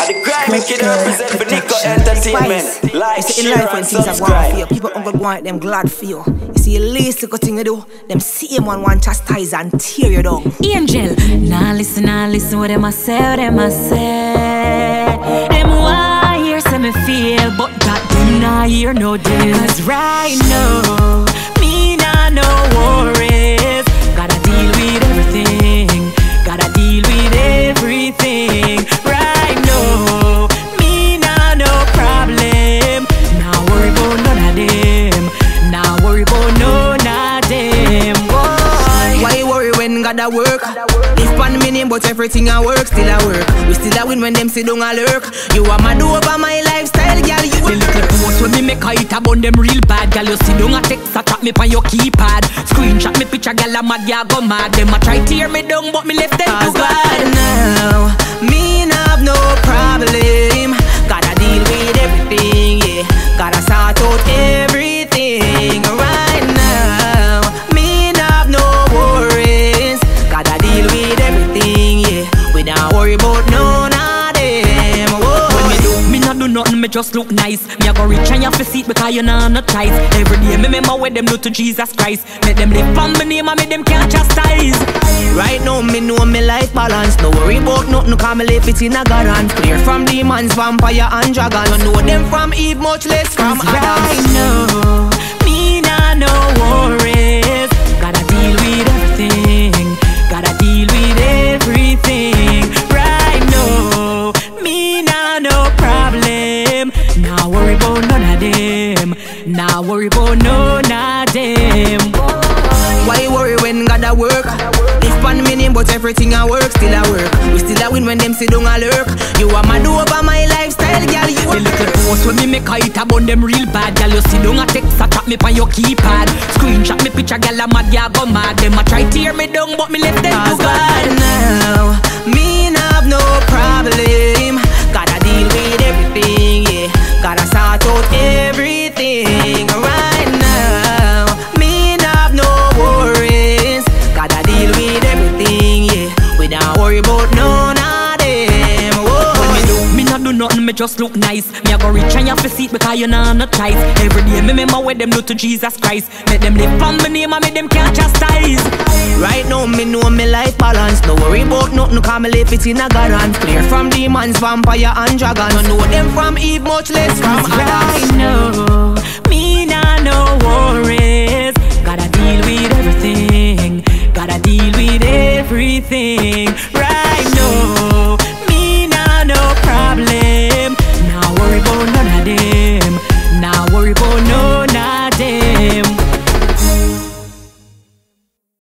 And the grind make it represent for Nico Entertainment. Like, share, and subscribe. People don't want them glad for you. You see, the least little thing you do, them same one chastise and tear you down. Angel, nah listen what them a say, Them why hear say me feel, but that them nah hear no deal. Cause right now, me nah no worries. Gotta deal with everything. Gotta deal with everything. Right now, me nah no problem. Nah worry about none of them. Nah worry about none of them. Boy, why you worry when gotta work? Live pan me name, but everything I work, still I work. We still a win when them sit down a lurk. You are mad over my lifestyle, girl. You the little post when me make a hit about them real bad. Girl, you sit down a text, a chat me on your keypad. Screenshot me picture, girl, I'm mad, ya go mad. Them a try tear me down, but me left them to God. Now, me nah have no problem. Gotta deal with everything, yeah. Gotta sort out everything. Right now, me nah have no worries. Gotta deal with everything, yeah. We don't worry about none of them. When me do, me not do nothing, me just look nice. Me a go rich and you have to see it because you know not ties. Every day me remember what them do to Jesus Christ. Make them live from my name and make them can't chastise. Right now me know me life balance. No worry about nothing, cause me live it in a God hand. Clear from demons, vampire and dragon. Don't know them from Eve, much less from Adam. Right now, me nah no worries. Gotta deal with everything. Gotta deal with everything. Right now, me nah no problem. Nah worry about none of them. Nah worry about none of them. Why you worry when gotta work? Live pan me name, but everything I work, still I work. We still a win when them sit down a lurk. You are mad over my lifestyle, girl. You the little post when me make a hit about them real bad. Girl, you sit down a text, a chat me on your keypad. Screenshot me picture, girl, I'm mad, ya go mad. Them a try tear me down, but me left them to God. Now, me nah have no problem. Gotta deal with everything, yeah. Gotta sort out everything. Right now, me nah have no worries. Gotta deal with everything, yeah. We don't worry about none of them. When me do, me not do nothing, me just look nice. Me a go rich and you have to see it because you know not ties. Every day me remember what them do to Jesus Christ. Make them live from my name and make them can't chastise. Right now me know me life balance. No worry about nothing, cause me live it in a God hand. Clear from demons, vampire and dragon. Don't know them from Eve, much less from Adam. Right now, me nah no worries. Gotta deal with everything. Gotta deal with everything. Right now.